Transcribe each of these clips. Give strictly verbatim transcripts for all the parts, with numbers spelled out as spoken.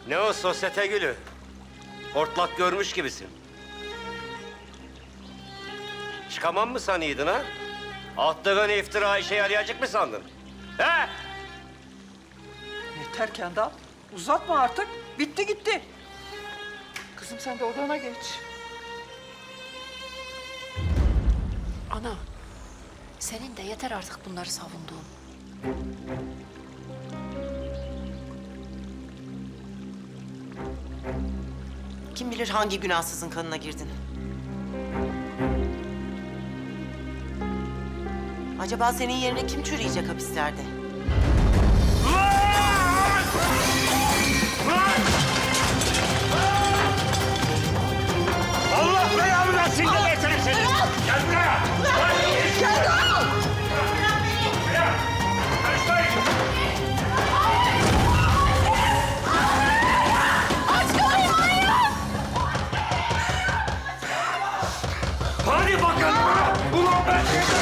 Ne o sosyete gülü? Hortlak görmüş gibisin. Çıkamam mı sanıydın ha? Attığın iftira işe yarayacak mı sandın? He? Yeter Kendal. Uzatma artık. Bitti gitti. Kızım sen de odana geç. Ana, senin de yeter artık bunları savunduğun. Kim bilir hangi günahsızın kanına girdin? Acaba senin yerine kim çürüyecek hapislerde? Allah belanı versin de getirin seni! Gel buraya! Gel! Hadi bakalım! Ulan ben...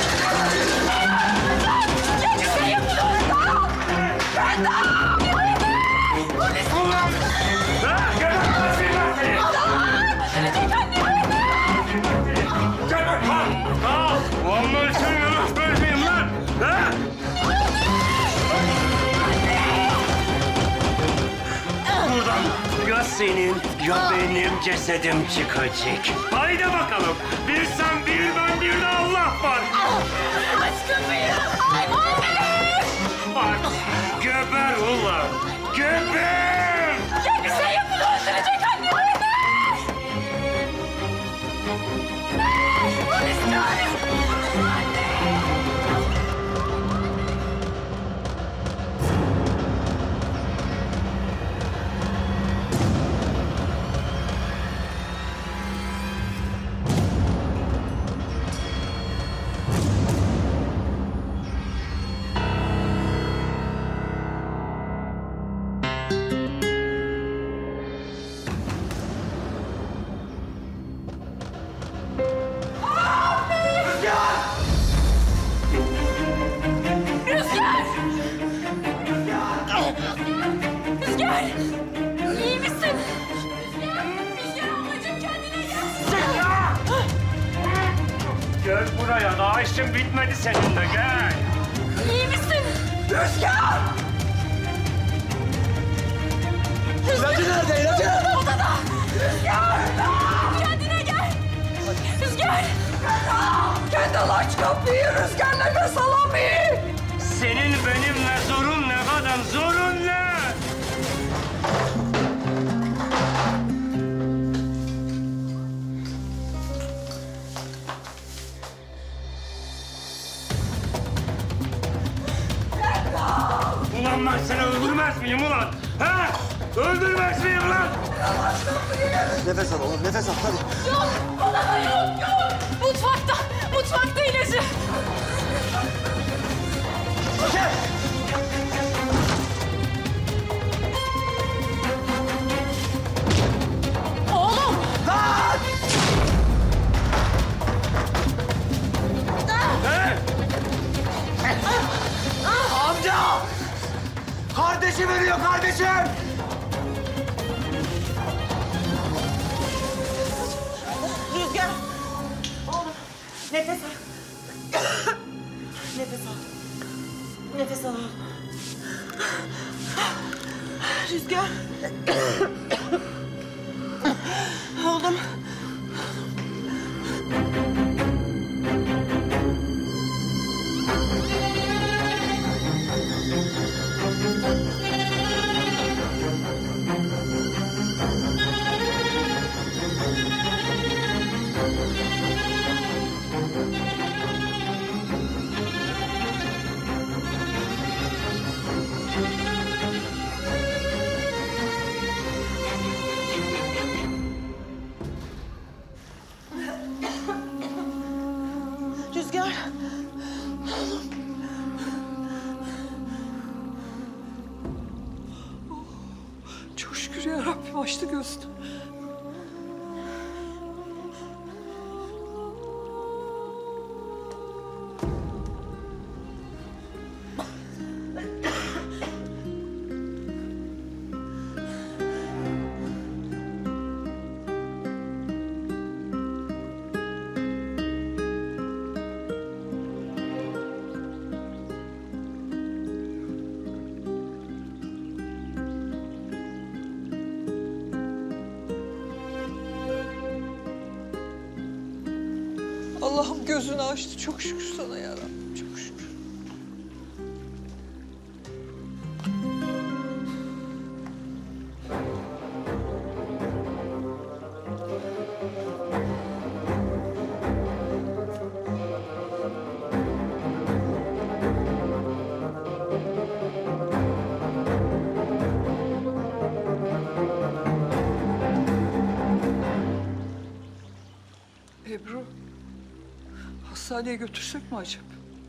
Ulan! Ha? Gelemezsin lan seni! Gel bak! Ha! Ha! Ulan ben seni yanaşmıyor muyum lan? Ha? Buradan ya senin ya benim cesedim çıkacak. Haydi bakalım. Bir sen, bir ben, bir de Allah var. Aşkım benim! Bak, geber ulan. Geber! Ya bir şey yapın, öldürecek annemi! Polis çağırın! Rüzgar! İyi misin? Rüzgar! Rüzgar ablacığım kendine gel! Gel buraya. Daha işin bitmedi seninle. Gel. İyi misin? Rüzgar! İlacı nerede? İlacı? Odada! Rüzgar! Kendine gel! Rüzgar! Kendal aç kapıyı. Rüzgar nefes alamıyor. Senin benimle zorun ne kadar? Zorun ne? Ulan ben seni öldürmez miyim ulan? Ha? Öldürmez miyim lan? Nefes al oğlum, nefes al hadi. Yok! Odada yok! Yok! Mutfakta! Mutfakta ilacı! Oğlum! He? Amca! Kardeşim ölüyor kardeşim! Rüzgar! Oğlum nefes al. Nefes al. Nefes al. Rüzgar! Oğlum! Rüzgar! Çok şükür ya Rabbim açtı gözünü. Allah'ım gözünü açtı. Çok şükür sana yarabbim. Çok şükür. Ebru, hastaneye götürsek mi acaba?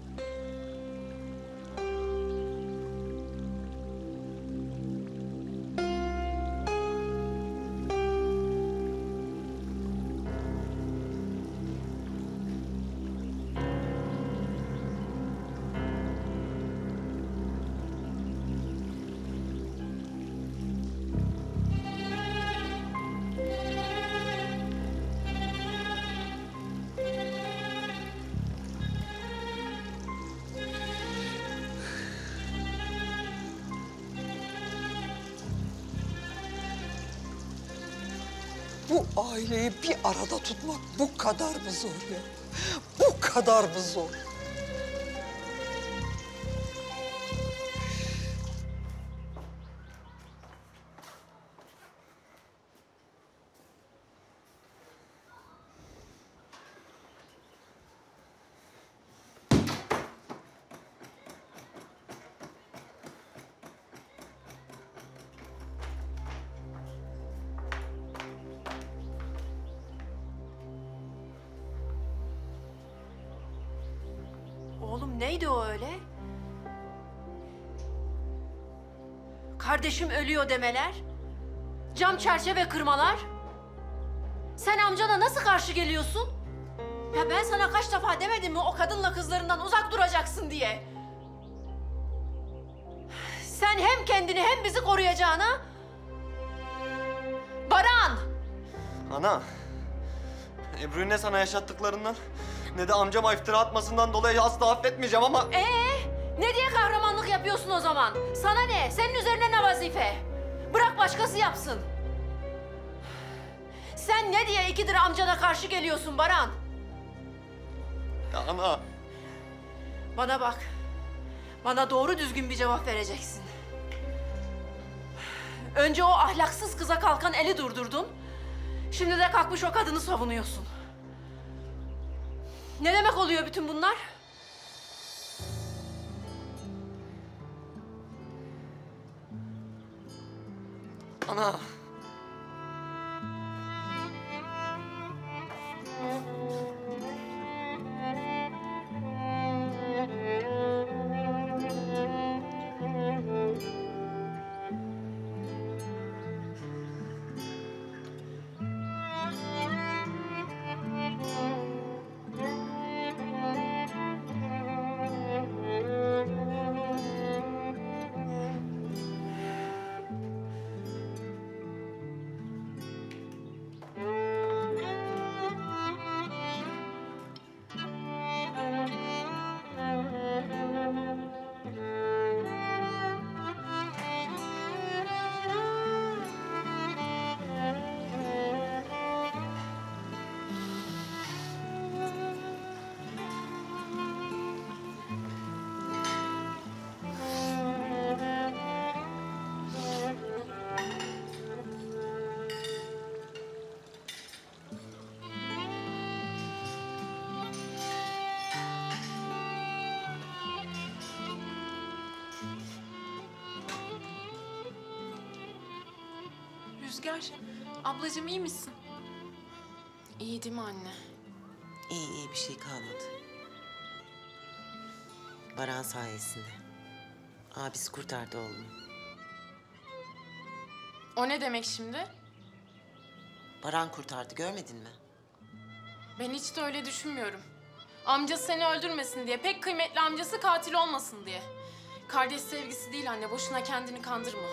Bu aileyi bir arada tutmak bu kadar mı zor ya? Bu kadar mı zor? Oğlum neydi o öyle? Kardeşim ölüyor demeler. Cam çerçeve kırmalar. Sen amcana nasıl karşı geliyorsun? Ya ben sana kaç defa demedim mi o kadınla kızlarından uzak duracaksın diye? Sen hem kendini hem bizi koruyacağına... Baran! Ana. Ebru'yu ne sana yaşattıklarından ne de amcama iftira atmasından dolayı asla affetmeyeceğim ama... Ee, ne diye kahramanlık yapıyorsun o zaman? Sana ne? Senin üzerine ne vazife? Bırak başkası yapsın. Sen ne diye ikidir amcana karşı geliyorsun Baran? Ya ana. Bana bak. Bana doğru düzgün bir cevap vereceksin. Önce o ahlaksız kıza kalkan eli durdurdun. Şimdi de kalkmış o kadını savunuyorsun. Ne demek oluyor bütün bunlar? Ana. Rüzgar, ablacığım iyi misin? İyi değil mi anne? İyi iyi bir şey kalmadı. Baran sayesinde. Abisi kurtardı oğlumu. O ne demek şimdi? Baran kurtardı, görmedin mi? Ben hiç de öyle düşünmüyorum. Amcası seni öldürmesin diye, pek kıymetli amcası katil olmasın diye. Kardeş sevgisi değil anne, boşuna kendini kandırma.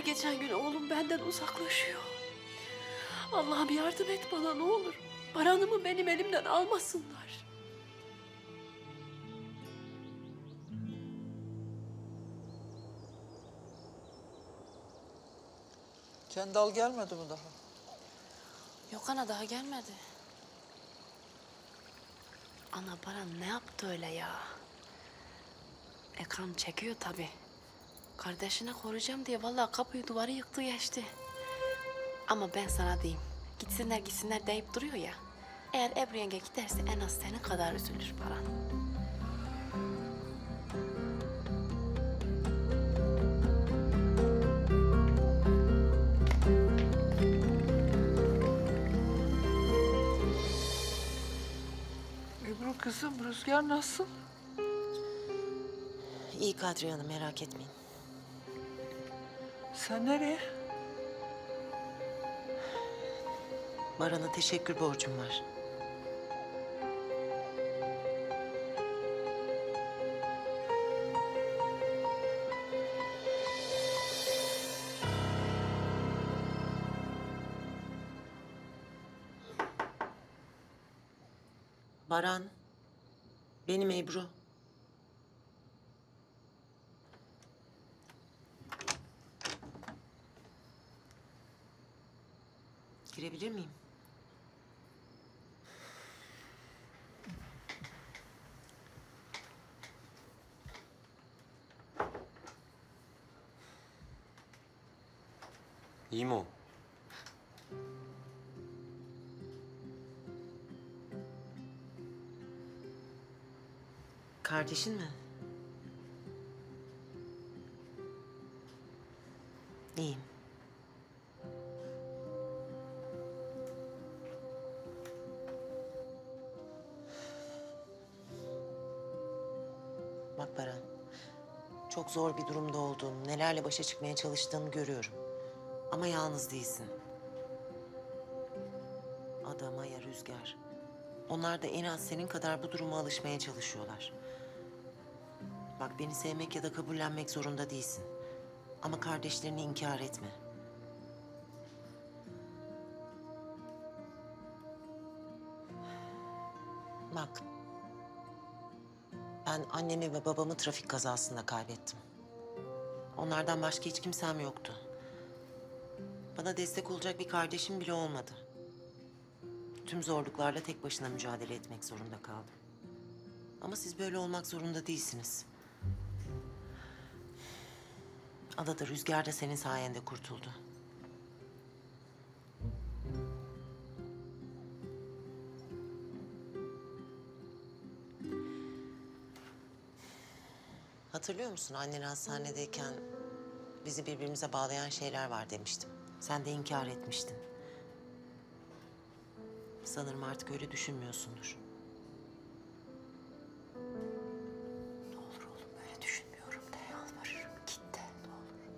geçen gün oğlum benden uzaklaşıyor. Allah'ım yardım et bana ne olur. Baran'ımı benim elimden almasınlar. Kendal gelmedi mi daha? Yok ana daha gelmedi. Ana Baran ne yaptı öyle ya? Ekran çekiyor tabii. Kardeşine koruyacağım diye vallahi kapıyı duvarı yıktı geçti. Ama ben sana diyeyim. Gitsinler gitsinler deyip duruyor ya. Eğer Ebru yenge giderse en az senin kadar üzülür Baran. Ebru kızım, Rüzgar nasıl? İyi Kadriye Hanım, merak etmeyin. Sen nereye? Baran'a teşekkür borcum var. Baran, benim Ebru. Girebilir miyim? İyi mi o? Kardeşin mi? İyiyim. Bak Baran, çok zor bir durumda olduğunu, nelerle başa çıkmaya çalıştığını görüyorum. Ama yalnız değilsin. Ada, Maya, Rüzgar. Onlar da en az senin kadar bu duruma alışmaya çalışıyorlar. Bak beni sevmek ya da kabullenmek zorunda değilsin. Ama kardeşlerini inkar etme. Bak. Ben annemi ve babamı trafik kazasında kaybettim. Onlardan başka hiç kimsem yoktu. Bana destek olacak bir kardeşim bile olmadı. Tüm zorluklarla tek başına mücadele etmek zorunda kaldım. Ama siz böyle olmak zorunda değilsiniz. Ada da Rüzgar da senin sayende kurtuldu. Hatırlıyor musun annen hastanedeyken bizi birbirimize bağlayan şeyler var demiştim. Sen de inkar etmiştin. Sanırım artık öyle düşünmüyorsundur. Ne olur oğlum öyle düşünmüyorum de yalvarırım. Git de ne olur.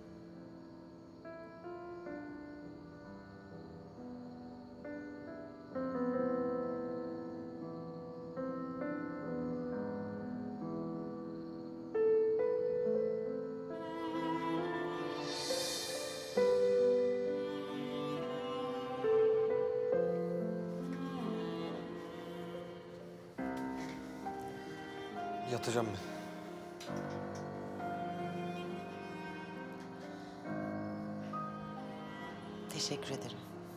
Yatacağım ben. Teşekkür ederim.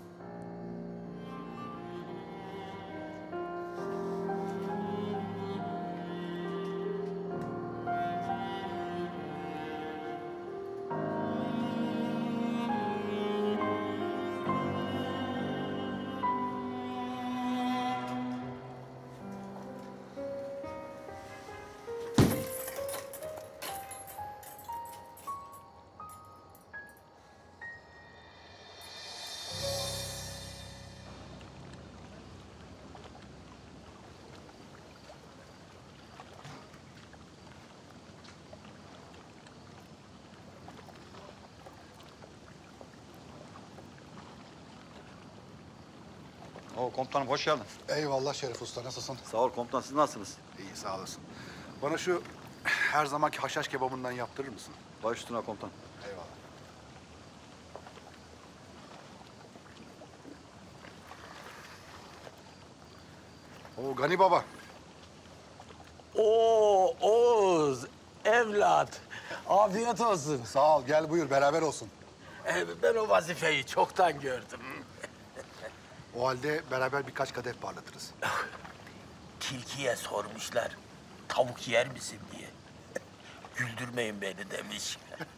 Oo, komutanım hoş geldin. Eyvallah Şerif Usta, nasılsın? Sağ ol komutan, siz nasılsınız? İyi, sağ olasın. Bana şu her zamanki haşhaş kebabından yaptırır mısın? Baş üstüne komutan. Eyvallah. Oo Gani Baba. Oo Oğuz, evlat. Afiyet olsun. Sağ ol, gel buyur, beraber olsun. Ee, ben o vazifeyi çoktan gördüm. O halde beraber birkaç kadeh parlatırız. Tilkiye sormuşlar, tavuk yer misin diye. Güldürmeyin beni demiş.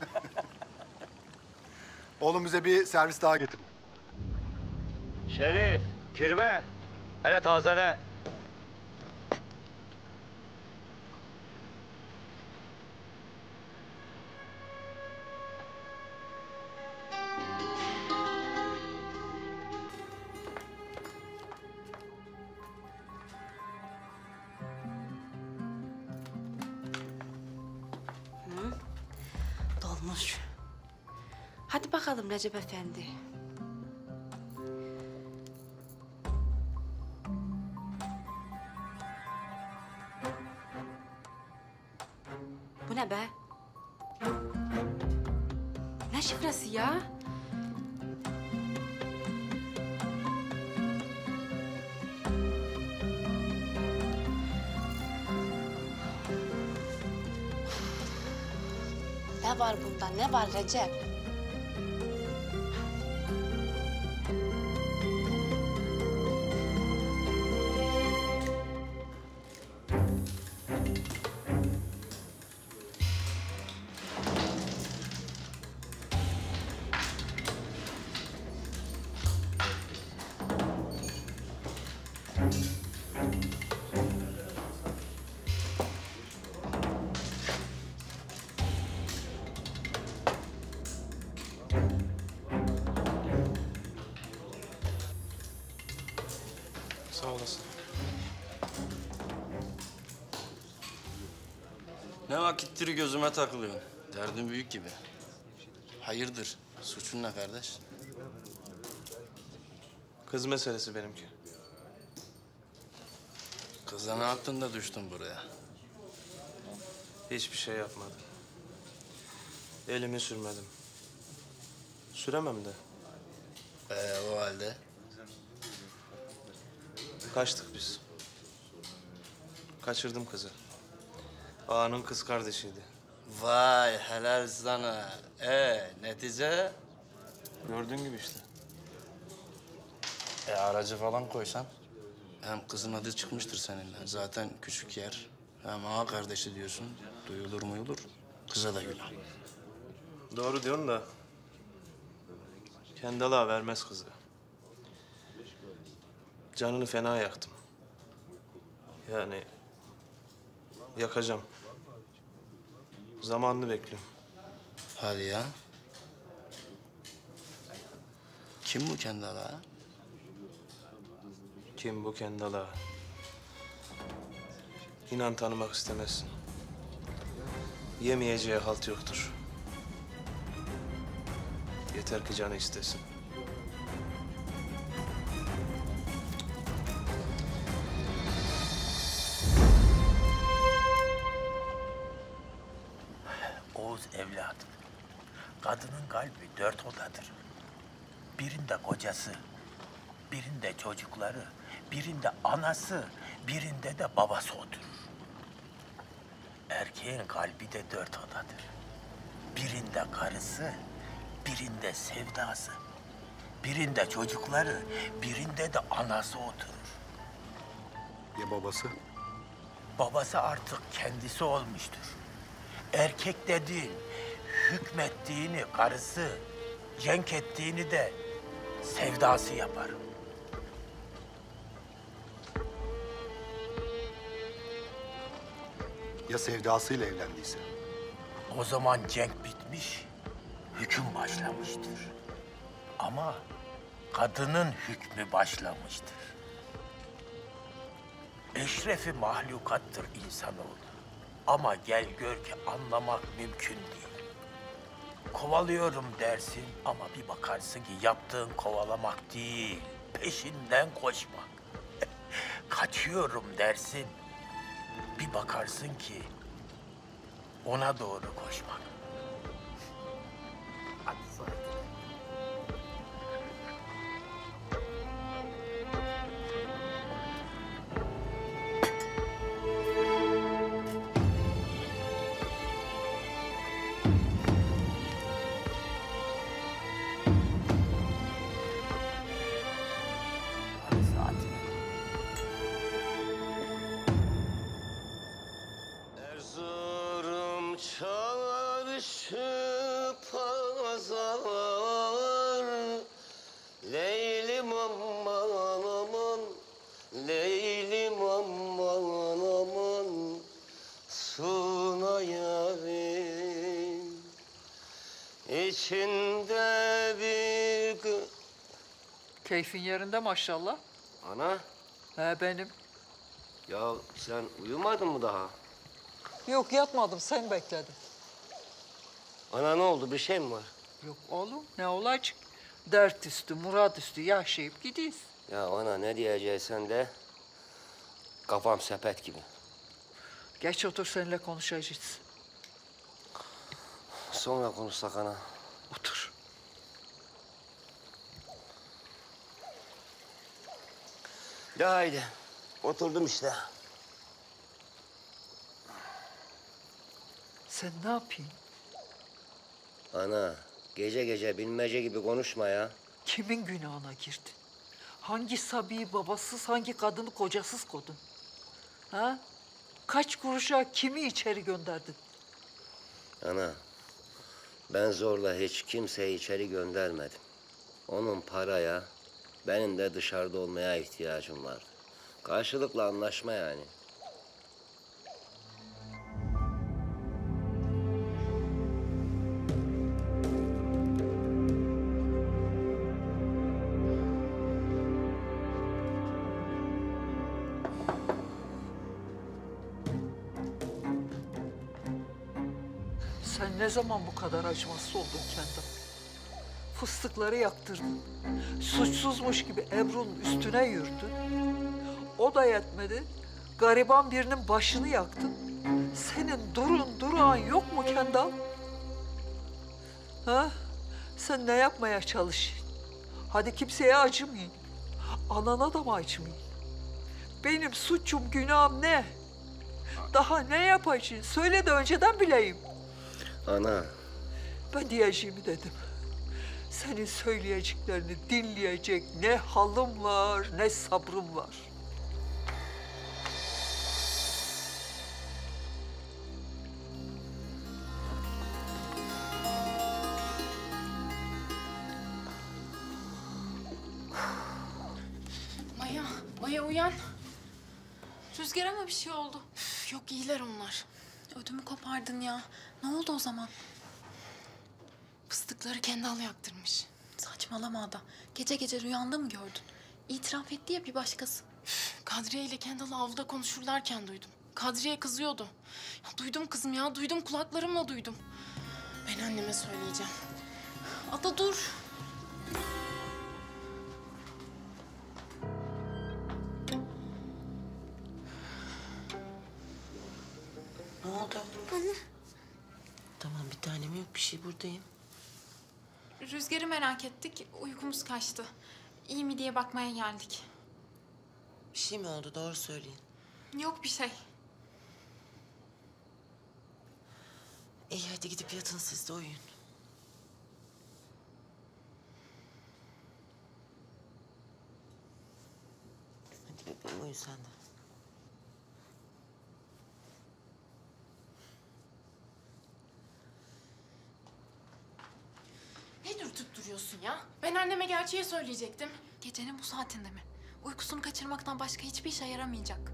Oğlum bize bir servis daha getir. Şerif, kirve. Hele tazele. Dolmuş. Hadi bakalım Recep Efendi. Bu ne be? Ne şifresi ya? Ne var bunda? Ne var Recep? Sağ olasın. Ne vakittir gözüme takılıyorsun? Derdin büyük gibi. Hayırdır? Suçun ne kardeş? Kız meselesi benimki. Kıza ne yaptın da düştün buraya? Hiçbir şey yapmadım. Elimi sürmedim. Süremem de. Ee, o halde? Kaçtık biz. Kaçırdım kızı. Ağanın kız kardeşiydi. Vay helal sana. Ee, netice? Gördüğün gibi işte. E aracı falan koysan. Hem kızın adı çıkmıştır seninle. Zaten küçük yer. Hem ağa kardeşi diyorsun. Duyulur muyulur? Kıza da günah. Doğru diyorsun da... kendi Allah'a vermez kızı. Canını fena yaktım. Yani... yakacağım. Zamanını bekliyorum. Hadi ya. Kim bu kendi Allah'a? Kim bu kendi Allah'a? İnan tanımak istemezsin. Yemeyeceği halt yoktur. Yeter ki canı istesin. Oğuz evladım, kadının kalbi dört odadır. Birinde kocası, birinde çocukları, birinde anası, birinde de babası oturur. Erkeğin kalbi de dört odadır. Birinde karısı, birinde sevdası, birinde çocukları, birinde de anası oturur. Ya babası? Babası artık kendisi olmuştur. Erkek dediğin hükmettiğini karısı, cenk ettiğini de sevdası yapar. Ya sevdasıyla evlendiyse? O zaman cenk bitmiş, hüküm başlamıştır. Ama kadının hükmü başlamıştır. Eşrefi mahlukattır insanoğlu. Ama gel gör ki anlamak mümkün değil. Kovalıyorum dersin ama bir bakarsın ki yaptığın kovalamak değil, peşinden koşmak. Kaçıyorum dersin, bir bakarsın ki ona doğru koşmak. Hadi sonra. içinde bir gö... Keyfin yerinde maşallah. Ana, He benim. ya sen uyumadın mı daha? Yok yatmadım, sen bekledin. Ana ne oldu, bir şey mi var? Yok oğlum, ne olacak? Dert üstü, murat üstü yaşayıp gidiyiz. Ya ana ne diyeceksen de kafam sepet gibi. Geç otur, seninle konuşacağız. Sonra konuşsak ana. Otur. De haydi, oturdum işte. Sen ne yapayım? Ana, gece gece bilmece gibi konuşma ya. Kimin günahına girdin? Hangi sabiyi babasız, hangi kadını kocasız kodun? Ha? Kaç kuruşa kimi içeri gönderdin? Ana, ben zorla hiç kimseyi içeri göndermedim. Onun paraya, benim de dışarıda olmaya ihtiyacım vardı. Karşılıklı anlaşma yani. Sen ne zaman bu kadar acımasız oldun Kendal? Fıstıkları yaktırdın. Suçsuzmuş gibi Ebru'nun üstüne yürüdün. O da yetmedi. Gariban birinin başını yaktın. Senin durun durağın yok mu Kendal? Ha? Sen ne yapmaya çalışıyorsun? Hadi kimseye acımayın. Anana da mı acımayın? Benim suçum, günahım ne? Daha ne yapacaksın? Söyle de önceden bileyim. Ana. Ben diyeceğimi dedim. Senin söyleyeceklerini dinleyecek ne halım var, ne sabrım var. Maya, Maya uyan. Rüzgar'a mı bir şey oldu? Üf, yok iyiler onlar. Ödümü kopardın ya. Ne oldu o zaman? Fıstıkları Kendal yaktırmış. Saçmalama Ada. Gece gece rüyanda mı gördün? İtiraf etti ya bir başkası. Üf, Kadriye ile Kendal avluda konuşurlarken duydum. Kadriye kızıyordu. Ya, duydum kızım ya, duydum kulaklarımla duydum. Ben anneme söyleyeceğim. Ada dur. Ne oldu? Anne. Tamam bir tanem, yok bir şey, buradayım. Rüzgar'ı merak ettik. Uykumuz kaçtı. İyi mi diye bakmaya geldik. Bir şey mi oldu, doğru söyleyin. Yok bir şey. İyi hadi gidip yatın, siz de uyuyun. Hadi bebeğim uyu sen de. Ne dürtüp duruyorsun ya? Ben anneme gerçeği söyleyecektim. Gecenin bu saatinde mi? Uykusunu kaçırmaktan başka hiçbir işe yaramayacak.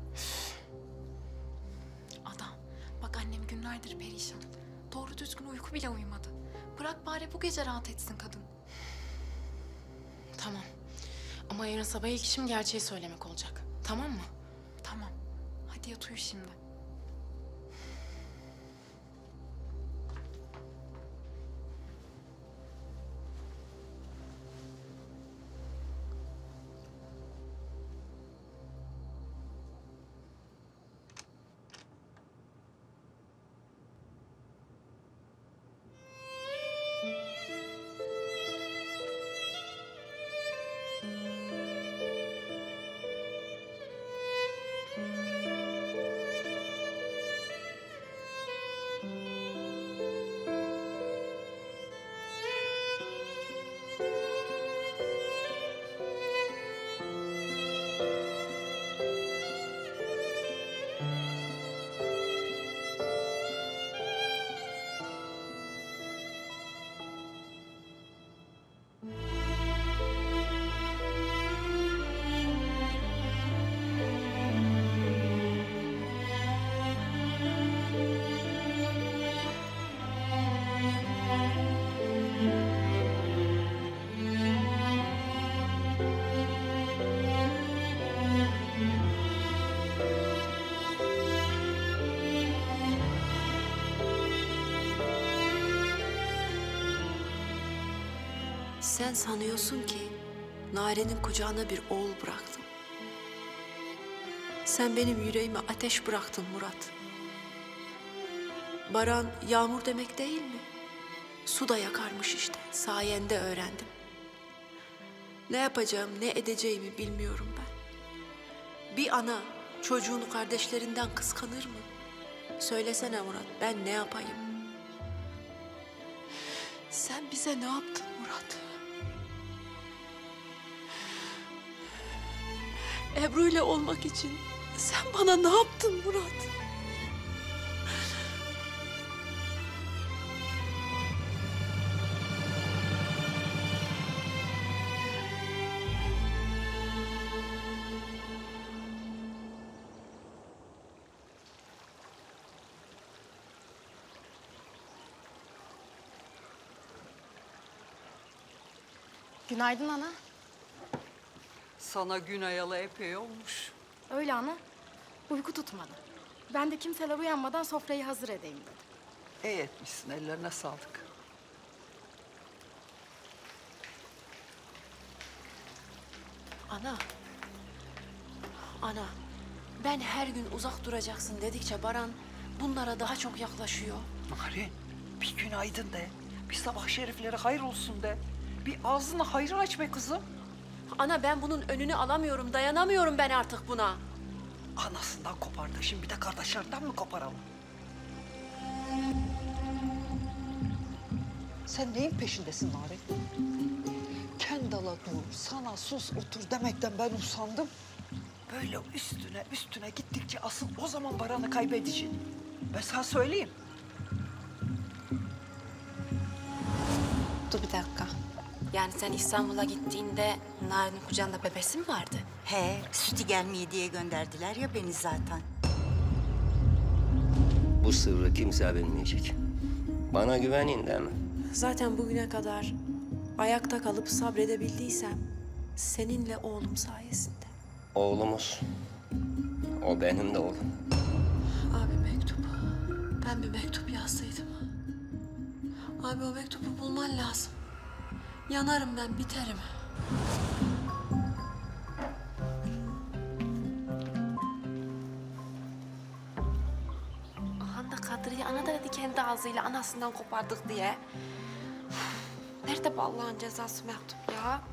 Ada, bak annem günlerdir perişan. Doğru düzgün uyku bile uyumadı. Bırak bari bu gece rahat etsin kadın. Tamam. Ama yarın sabah ilk işim gerçeği söylemek olacak. Tamam mı? Tamam. Hadi yat uyu şimdi. Sen sanıyorsun ki Nare'nin kucağına bir oğul bıraktım. Sen benim yüreğime ateş bıraktın Murat. Baran yağmur demek değil mi? Su da yakarmış işte. Sayende öğrendim. Ne yapacağım, ne edeceğimi bilmiyorum ben. Bir ana çocuğunu kardeşlerinden kıskanır mı? Söylesene Murat, ben ne yapayım? Sen bize ne yaptın Murat? Ebru ile olmak için sen bana ne yaptın Murat? Günaydın ana. Sana gün ayalı epey olmuş. Öyle ana. Uyku tutmadı. Ben de kimseler uyanmadan sofrayı hazır edeyim dedim. İyi etmişsin, ellerine sağlık. Ana. Ana. Ben her gün uzak duracaksın dedikçe Baran bunlara daha çok yaklaşıyor. Narin, bir günaydın de. Bir sabah şerifleri hayır olsun de. Bir ağzını hayır aç be kızım. Ana ben bunun önünü alamıyorum, dayanamıyorum ben artık buna. Anasından kopardı, şimdi bir de kardeşlerinden mi koparalım? Sen neyin peşindesin Narin? Kendala dur, sana sus, otur demekten ben usandım. Böyle üstüne üstüne gittikçe asıl o zaman Baran'ı kaybedeceksin. Ben sana söyleyeyim. Dur bir dakika. Yani sen İstanbul'a gittiğinde Narin'in kucağında bebesi mi vardı? He, sütü gelmeye diye gönderdiler ya beni zaten. Bu sırrı kimse bilmeyecek. Bana güvenin değil mi? Zaten bugüne kadar ayakta kalıp sabredebildiysem seninle oğlum sayesinde. Oğlumuz. O benim de oğlum. Abi mektup. Ben bir mektup yazsaydım. Abi o mektubu bulman lazım. Yanarım ben, biterim. Aha da Kadriye ana da dedi kendi ağzıyla anasından kopardık diye. Üf, nerede bu Allah'ın cezası mektup ya?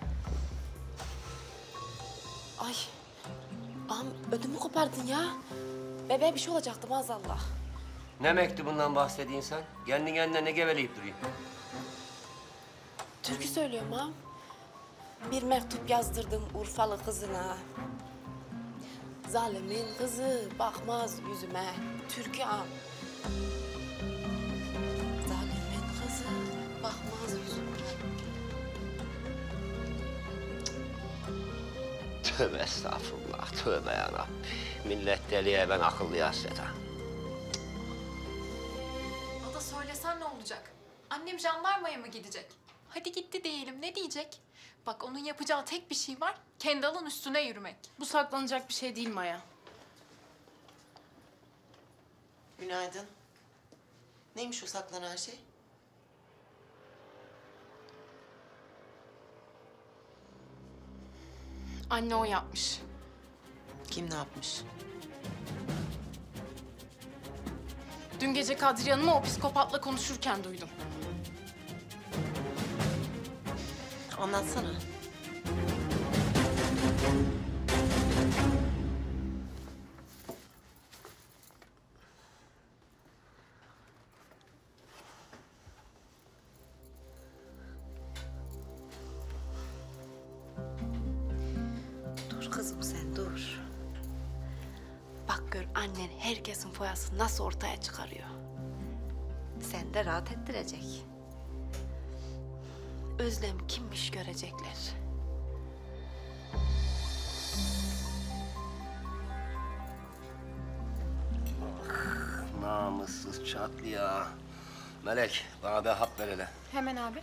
Ay, ağam ödümü kopardın ya. Bebeğe bir şey olacaktı maazallah. Ne mektubundan bahsediyorsun sen? Kendi kendine ne geveleyip duruyorsun? Türkü söylüyorum ağam. Bir mektup yazdırdım Urfalı kızına. Zalimin kızı bakmaz yüzüme. Türkü ağam. Zalimin kızı bakmaz yüzüme. Tövbe estağfurullah, tövbe yarabbim. Millet deliye, ben akıllıya hasret ha. Ada söylesen ne olacak? Annem jandarmaya mı gidecek? Hadi gitti diyelim, ne diyecek? Bak onun yapacağı tek bir şey var, Kendal'ın üstüne yürümek. Bu saklanacak bir şey değil Maya. Günaydın. Neymiş o saklanan şey? Anne o yapmış. Kim ne yapmış? Dün gece Kadriye Hanım'ı o psikopatla konuşurken duydum. Anlatsana. Dur kızım sen dur. Bak gör annen herkesin foyasını nasıl ortaya çıkarıyor. Sen de rahat ettirecek. Özlem kimmiş görecekler. Namussuz çatlı ya. Melek, bana bir hap ver hele. Hemen abi.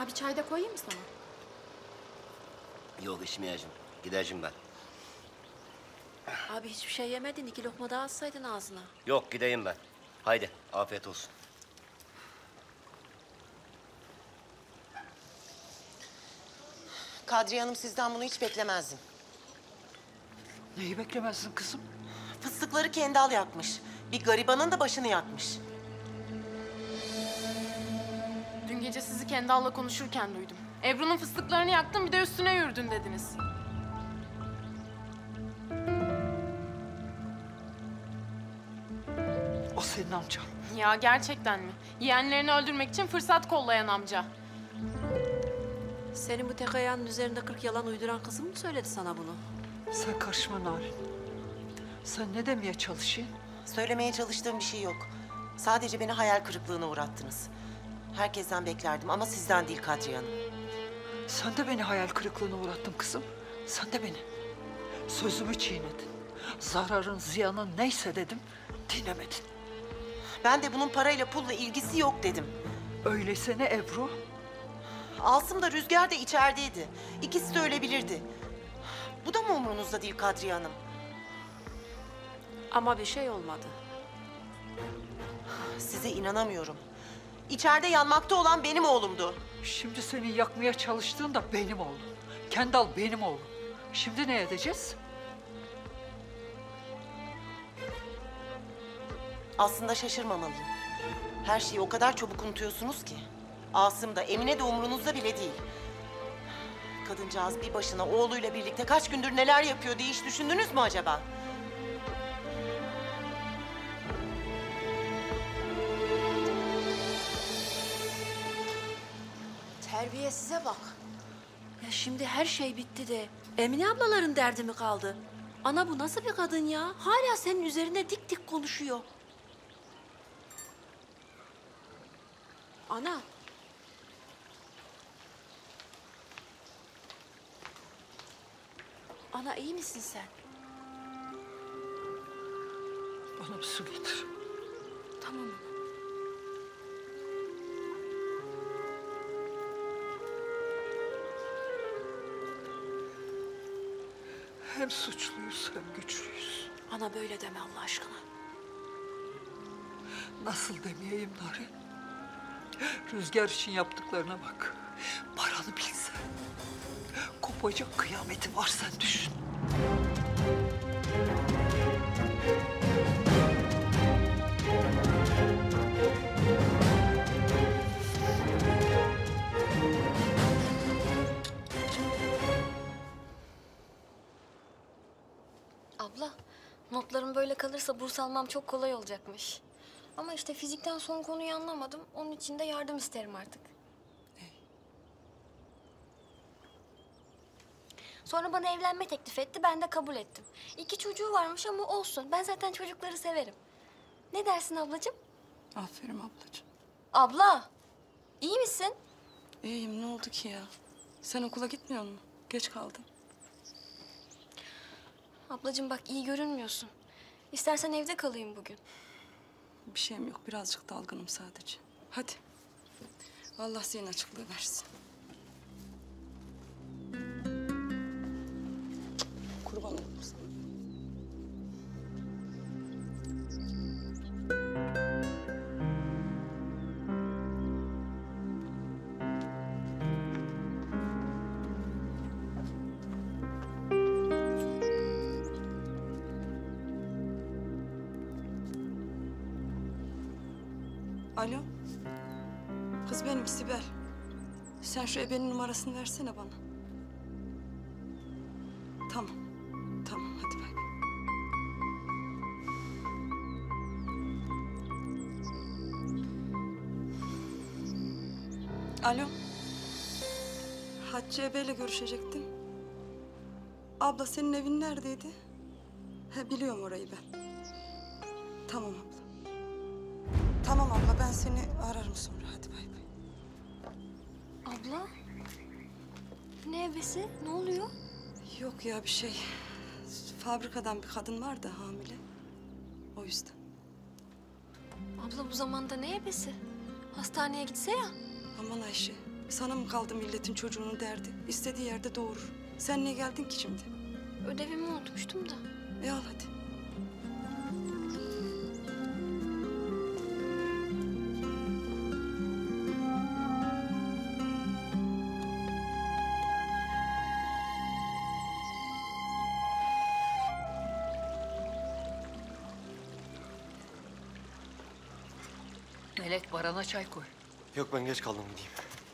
Abi çay da koyayım mı sana? Yok içmeyeceğim. Gideceğim ben. Abi hiçbir şey yemedin. İki lokma daha atsaydın ağzına. Yok gideyim ben. Haydi afiyet olsun. Kadriye Hanım sizden bunu hiç beklemezdim. Neyi beklemezdin kızım? Fıstıkları Kendal yakmış. Bir garibanın da başını yakmış. Dün gece sizi Kendal'la konuşurken duydum. Ebru'nun fıstıklarını yaktın bir de üstüne yürüdün dediniz. O senin amcan. Ya gerçekten mi? Yeğenlerini öldürmek için fırsat kollayan amca. Senin bu tek ayağının üzerinde kırk yalan uyduran kızın mı söyledi sana bunu? Sen karışma Narin. Sen ne demeye çalışıyorsun? Söylemeye çalıştığım bir şey yok. Sadece beni hayal kırıklığına uğrattınız. Herkesten beklerdim ama sizden değil Kadriye Hanım. Sen de beni hayal kırıklığına uğrattın kızım. Sen de beni. Sözümü çiğnedin. Zararın, ziyanın neyse dedim, dinlemedin. Ben de bunun parayla pulla ilgisi yok dedim. Öyleyse ne Ebru? Asım da Rüzgar da içerideydi. İkisi de ölebilirdi. Bu da mı umurunuzda değil Kadriye Hanım? Ama bir şey olmadı. Size inanamıyorum. İçeride yanmakta olan benim oğlumdu. Şimdi seni yakmaya çalıştığın da benim oğlum. Kendal benim oğlum. Şimdi ne edeceğiz? Aslında şaşırmamalıyım. Her şeyi o kadar çabuk unutuyorsunuz ki. Asım da Emine de umurunuzda bile değil. Kadıncağız bir başına oğluyla birlikte kaç gündür neler yapıyor diye hiç düşündünüz mü acaba? Terbiyesize bak. Ya şimdi her şey bitti de Emine ablaların derdi mi kaldı? Ana bu nasıl bir kadın ya? Hala senin üzerine dik dik konuşuyor. Ana. Ana iyi misin sen? Bana bir su getir. Tamam ana. Hem suçluyuz hem güçlüyüz. Ana böyle deme Allah aşkına. Nasıl demeyeyim Narin? Rüzgar için yaptıklarına bak. Paranı bilse. Kopacak kıyameti var sen düşün. Abla, notlarım böyle kalırsa burs almam çok kolay olacakmış. Ama işte fizikten son konuyu anlamadım. Onun için de yardım isterim artık. Sonra bana evlenme teklif etti, ben de kabul ettim. İki çocuğu varmış ama olsun. Ben zaten çocukları severim. Ne dersin ablacığım? Aferin ablacığım. Abla, iyi misin? İyiyim, ne oldu ki ya? Sen okula gitmiyor musun? Geç kaldın. Ablacığım bak iyi görünmüyorsun. İstersen evde kalayım bugün. Bir şeyim yok, birazcık dalgınım sadece. Hadi. Allah senin açıklığı versin. Kurban olurum sana. Alo. Kız benim Sibel. Sen şu ebenin numarasını versene bana. Tamam. Tamam hadi bay bay. Alo. Hatice ebeyle görüşecektim. Abla senin evin neredeydi? He biliyorum orayı ben. Tamam abla. Tamam abla, ben seni ararım sonra. Hadi bay bay. Abla, ne ebesi? Ne oluyor? Yok ya bir şey. Fabrikadan bir kadın var da hamile. O yüzden. Abla bu zamanda ne ebesi? Hastaneye gitse ya. Aman Ayşe, Sana mı kaldı milletin çocuğunun derdi? İstediği yerde doğurur. Sen niye geldin ki şimdi? Ödevimi unutmuştum da. E al hadi. Melek, Baran'a çay koy. Yok ben geç kaldım gideyim.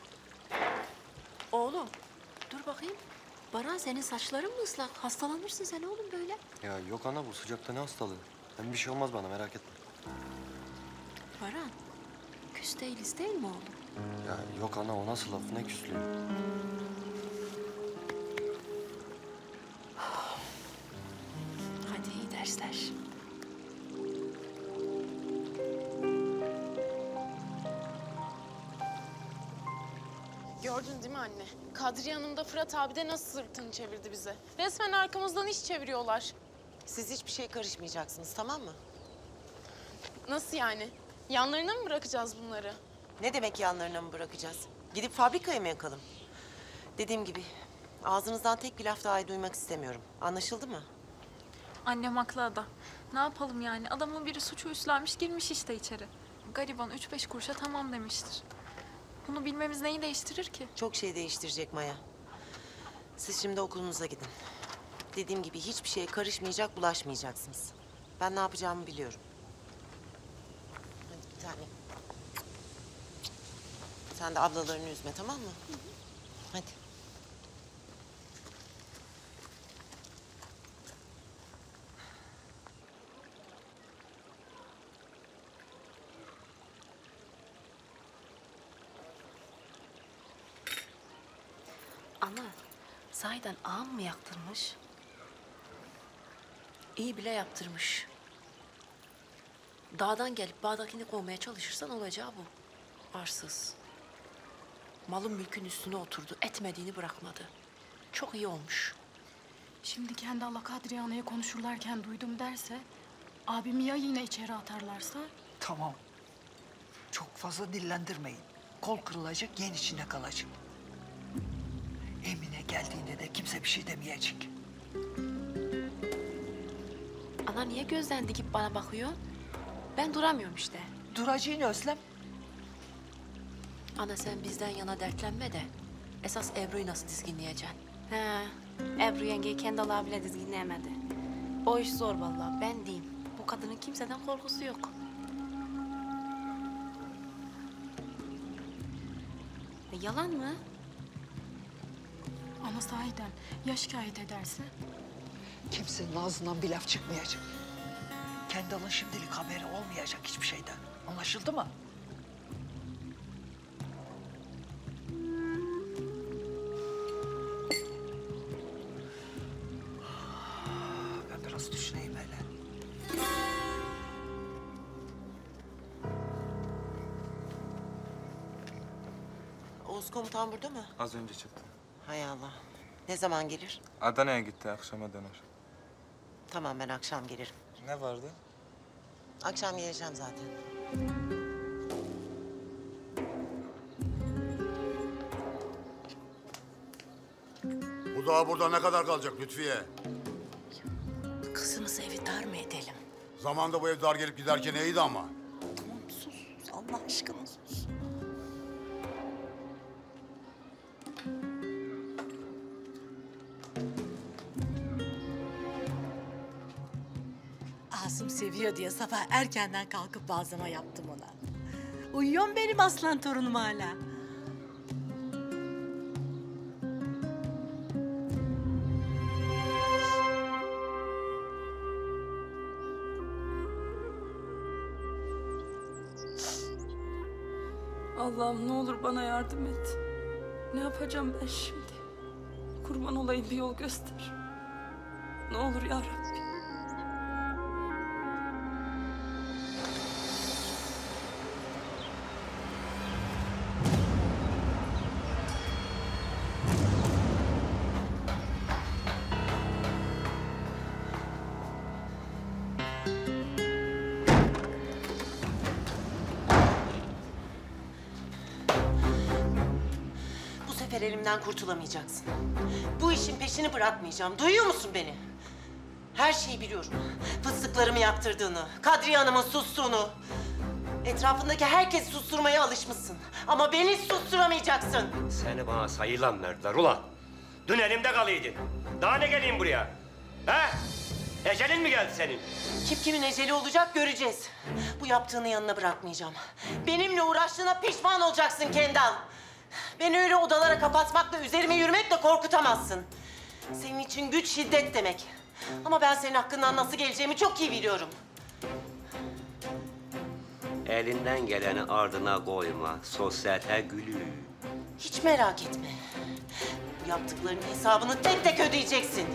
Oğlum, dur bakayım. Baran, senin saçların mı ıslak? Hastalanırsın sen oğlum böyle. Ya yok ana, bu sıcakta ne hastalığı? Hem bir şey olmaz bana, merak etme. Baran, küs değiliz değil mi oğlum? Ya yok ana, o nasıl laf, ne küslüğü? Hadi iyi dersler. Gördün değil mi anne? Kadriye Hanım da Fırat abi de nasıl sırtını çevirdi bize. Resmen arkamızdan iş çeviriyorlar. Siz hiçbir şey karışmayacaksınız, tamam mı? Nasıl yani? Yanlarına mı bırakacağız bunları? Ne demek yanlarına mı bırakacağız? Gidip fabrikaya mı yakalım? Dediğim gibi ağzınızdan tek bir laf daha duymak istemiyorum. Anlaşıldı mı? Annem haklı Ada. Ne yapalım yani? Adamın biri suçu üstlenmiş, girmiş işte içeri. Gariban üç beş kuruşa tamam demiştir. Bunu bilmemiz neyi değiştirir ki? Çok şey değiştirecek Maya. Siz şimdi okulunuza gidin. Dediğim gibi hiçbir şeye karışmayacak, bulaşmayacaksınız. Ben ne yapacağımı biliyorum. Hadi bir tane. Sen de ablalarını üzme, tamam mı? Hadi. Ana, sahiden ağam mı yaktırmış? İyi bile yaptırmış. Dağdan gelip bağdakini kovmaya çalışırsan olacağı bu. Arsız. Malın mülkün üstüne oturdu, etmediğini bırakmadı. Çok iyi olmuş. Şimdi kendi Allah Kadriye Ana'ya konuşurlarken duydum derse... ...abimi ya yine içeri atarlarsa... Tamam. Çok fazla dillendirmeyin. Kol kırılacak, yen içinde kalacak. Emine geldiğinde de kimse bir şey demeyecek. Ana niye gözden dikip bana bakıyor? Ben duramıyorum işte. Duracağını Özlem. Ana sen bizden yana dertlenme de... ...esas Ebru'yu nasıl dizginleyeceksin? He, Ebru yengeyi Kendal abiyle dizginleyemedi. O iş zor vallahi, ben diyeyim. Bu kadının kimseden korkusu yok. E, yalan mı? Ama sahiden ya şikayet ederse? Kimsenin ağzından bir laf çıkmayacak. Kendal'ın şimdilik haberi olmayacak hiçbir şeyden. Anlaşıldı mı? Ben biraz düşüneyim hele. Oğuz komutan burada mı? Az önce çıktı. Hay Allah. Ne zaman gelir? Adana'ya gitti, akşama döner. Tamam, ben akşam gelirim. Ne vardı? Akşam geleceğim zaten. Bu daha burada ne kadar kalacak Lütfiye? Kızımız evi dar mı edelim? Zamanında bu ev dar gelip giderken iyiydi ama. Tamam sus, Allah aşkına sus. Asım seviyor diye sabah erkenden kalkıp bazlama yaptım ona. Uyuyor mu benim aslan torunum hala? Allah'ım ne olur bana yardım et. Ne yapacağım ben şimdi? Kurban olayım, bir yol göster. Ne olur ya Rabbi. sefer elimden kurtulamayacaksın. Bu işin peşini bırakmayacağım. Duyuyor musun beni? Her şeyi biliyorum. Fıstıklarımı yaptırdığını, Kadriye Hanım'ın sustuğunu. Etrafındaki herkesi susturmaya alışmışsın. Ama beni susturamayacaksın. Seni bana sayılan verdiler ulan. Dün elimde kalıydın. Daha ne geleyim buraya? He? Ecelin mi geldi senin? Kim kimin eceli olacak göreceğiz. Bu yaptığını yanına bırakmayacağım. Benimle uğraştığına pişman olacaksın Kendal. Beni öyle odalara kapatmakla, üzerime yürümekle korkutamazsın. Senin için güç şiddet demek. Ama ben senin hakkından nasıl geleceğimi çok iyi biliyorum. Elinden geleni ardına koyma. Sosyete gülü. Hiç merak etme. Bu yaptıklarının hesabını tek tek ödeyeceksin.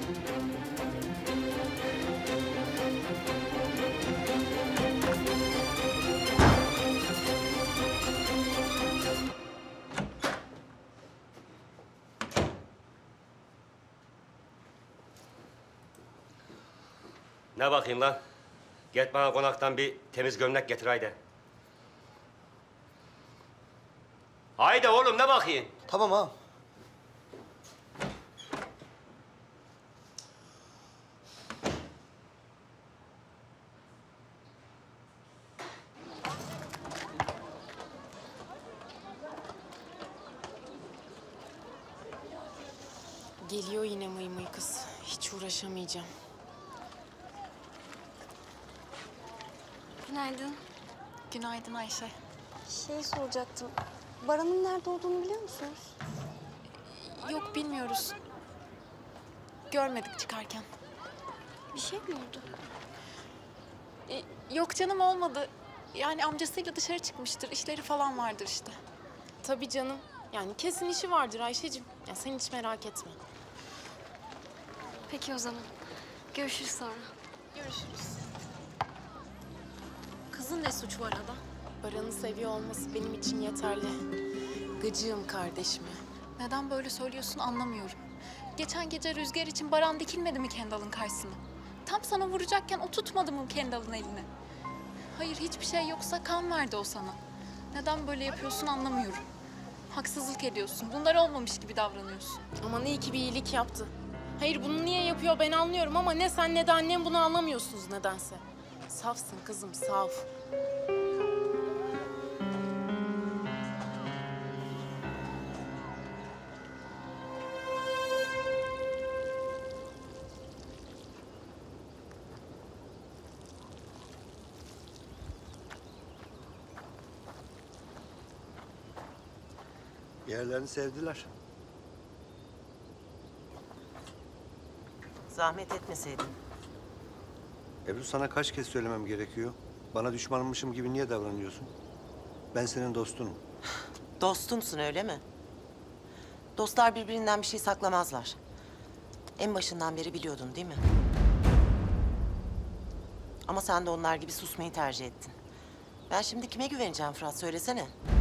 Ne bakayım lan? Git bana konaktan bir temiz gömlek getir haydi. Haydi oğlum ne bakayım? Tamam ağam. Geliyor yine mıy mıy kız. Hiç uğraşamayacağım. Günaydın. Günaydın Ayşe. Şey soracaktım. Baran'ın nerede olduğunu biliyor musunuz? Yok bilmiyoruz. Görmedik çıkarken. Bir şey mi oldu? E, yok canım olmadı. Yani amcasıyla dışarı çıkmıştır. İşleri falan vardır işte. Tabii canım. Yani kesin işi vardır Ayşe'cim. Ya sen hiç merak etme. Peki o zaman. Görüşürüz sonra. Görüşürüz. Kızın ne suçu var ada? Baran'ı seviyor olması benim için yeterli. Gıcığım kardeşime. Neden böyle söylüyorsun anlamıyorum. Geçen gece Rüzgar için Baran dikilmedi mi Kendal'ın karşısına? Tam sana vuracakken o tutmadı mı Kendal'ın elini? Hayır hiçbir şey yoksa kan verdi o sana. Neden böyle yapıyorsun anlamıyorum. Haksızlık ediyorsun. Bunlar olmamış gibi davranıyorsun. Aman iyi ki bir iyilik yaptı. Hayır bunu niye yapıyor ben anlıyorum ama ne sen ne de annem bunu anlamıyorsunuz nedense. Safsın kızım saf. Yerlerini sevdiler. Zahmet etmeseydin. Ebru sana kaç kez söylemem gerekiyor? Bana düşmanmışım gibi niye davranıyorsun? Ben senin dostunum. Dostumsun öyle mi? Dostlar birbirinden bir şey saklamazlar. En başından beri biliyordun değil mi? Ama sen de onlar gibi susmayı tercih ettin. Ben şimdi kime güveneceğim Fırat söylesene.